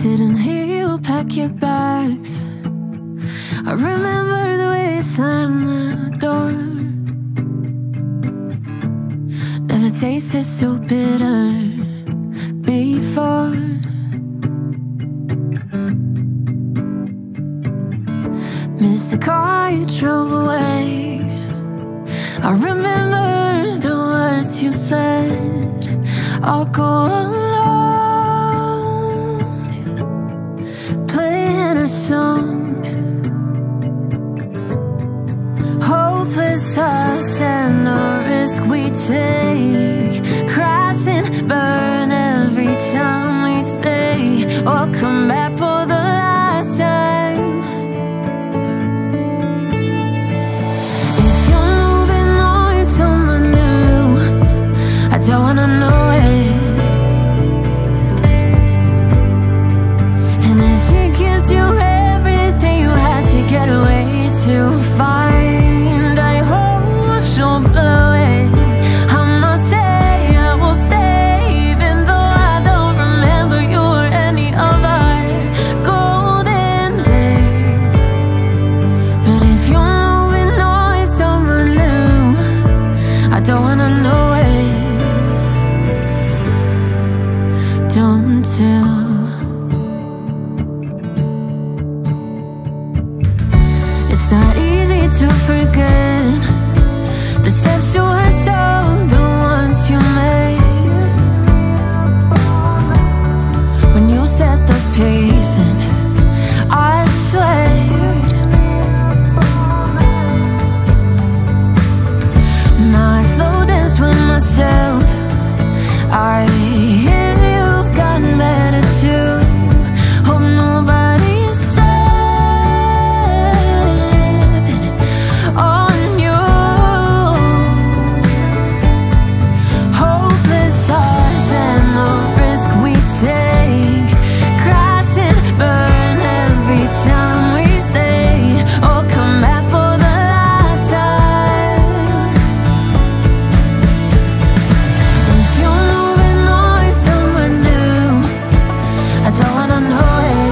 didn't hear you pack your bags. I remember the way you slammed the door. Never tasted so bitter before. Missed the car you drove away. I remember the words you said. I'll go alone, playing our song. Hopeless us and the risk we take. Crash and burn every time we stay, or come back for the last time. I don't wanna know it. And if she gives you everything you had to get away to find, I hope she'll blow it. I'ma say I will stay, even though I don't remember you or any of our golden days. But if you're moving on with someone new, I don't wanna know it. Don't tell. It's not easy to forget the steps towards all the ones you made. When you set the pace and I swayed. Now I slow dance with myself. I hear you've gotten better too. Hope nobody's sad on you. Hopeless odds and the risk we take. Crash and burn every time we stay, or come back for the last time. If you're moving on with someone new, I don't wanna know it.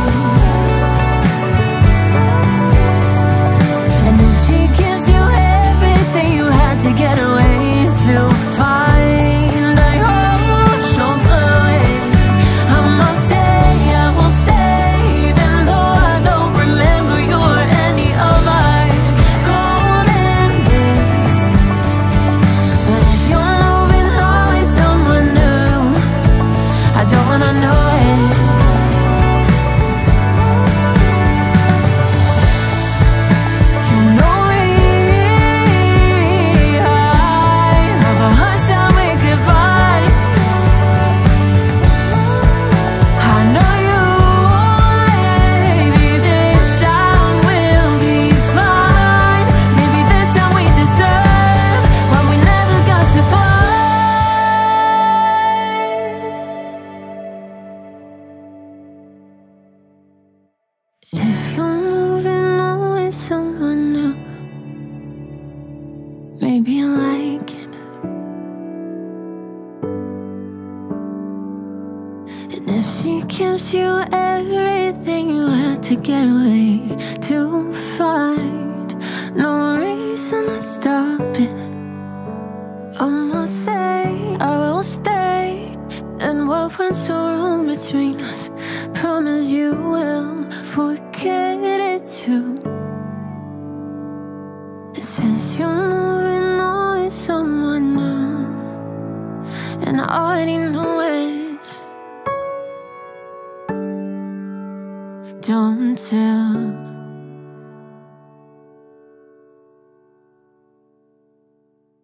And if she gives you everything you had to get away to find, I hope she'll blow it. I'ma say I will stay, even though I don't remember you or any of our golden days. But if you're moving on with someone new, I don't wanna know it. You know me, I have a hard time with goodbyes. I know you, maybe this time we'll be fine. Maybe this time we deserve what we never got to find. If you're moving on with someone new, maybe I like it. And if she gives you everything you had to get away to find, no reason to stop it. I'ma say I will stay. And what went so wrong between us, promise you will forget it too. And since you're moving on with someone new, and I already know it, don't tell.